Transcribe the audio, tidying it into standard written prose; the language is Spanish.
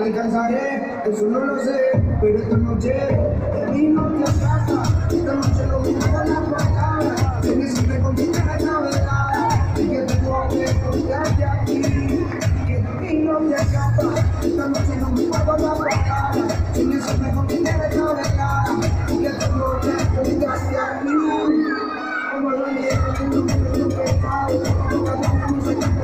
alcanzaré, eso no lo sé, pero esta noche de mí no te casa. Esta noche lo mismo con las palabras, tienes siempre contigo la navegar, y que tengo que contarte aquí, que de mí no te escapa. Esta noche no me puedo con las palabras, tienes siempre contigo la navegar, y que tengo que contarte aquí, como lo niego, no me pecado, cada uno se